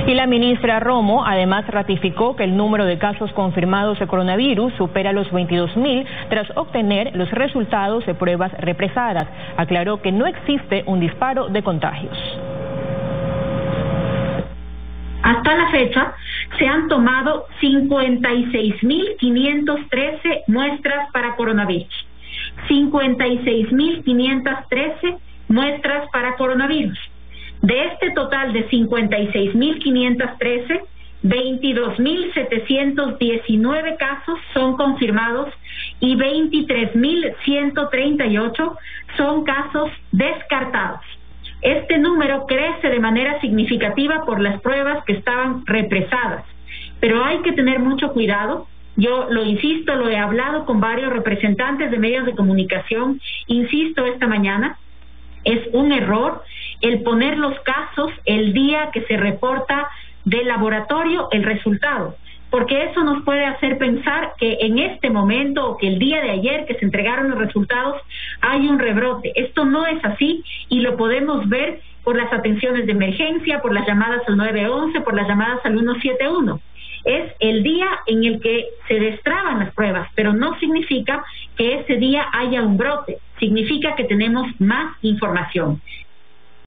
Y la ministra Romo además ratificó que el número de casos confirmados de coronavirus supera los 22.000 tras obtener los resultados de pruebas represadas. Aclaró que no existe un disparo de contagios. Hasta la fecha se han tomado 56.513 muestras para coronavirus. 56.513 muestras para coronavirus. De este total de 56.513, 22.719 casos son confirmados y 23.138 son casos descartados. Este número crece de manera significativa por las pruebas que estaban represadas, pero hay que tener mucho cuidado. Yo lo insisto, lo he hablado con varios representantes de medios de comunicación, insisto esta mañana, es un error el poner los casos el día que se reporta del laboratorio el resultado, porque eso nos puede hacer pensar que en este momento o que el día de ayer que se entregaron los resultados hay un rebrote. Esto no es así y lo podemos ver por las atenciones de emergencia, por las llamadas al 911, por las llamadas al 171. Es el día en el que se destraban las pruebas, pero no significa que ese día haya un brote, significa que tenemos más información.